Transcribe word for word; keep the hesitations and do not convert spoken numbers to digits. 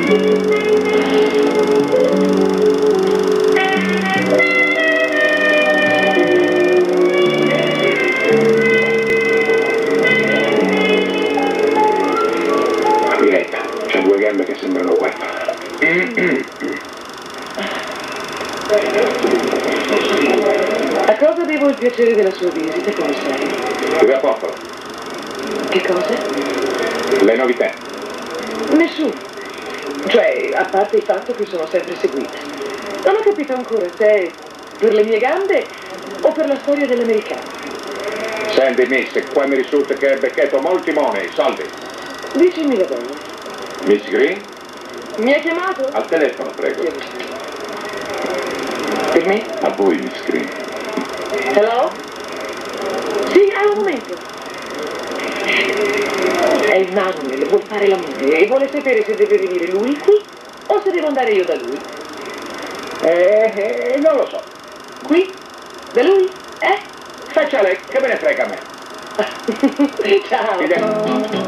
C'ha due gambe che sembrano web. A cosa devo il piacere della sua visita, commissario? Dove a Popolo? Che cosa? Le novità. Nessuno. Cioè, a parte il fatto che sono sempre seguita. Non ho capito ancora se è per le mie gambe o per la storia dell'americano. Senti, miss, qua mi risulta che hai beccato molti money, soldi. dieci mila dollari. Miss Green? Mi ha chiamato? Al telefono, prego. Per me? A voi, Miss Green. Hello? Sì, ha un momento. È il Manuel, vuol fare l'amore e vuole sapere se deve venire lui qui o se devo andare io da lui. Eh, eh, non lo so. Qui? Da lui? Eh? Faccia lei, che me ne frega a me. Ciao. Fidel.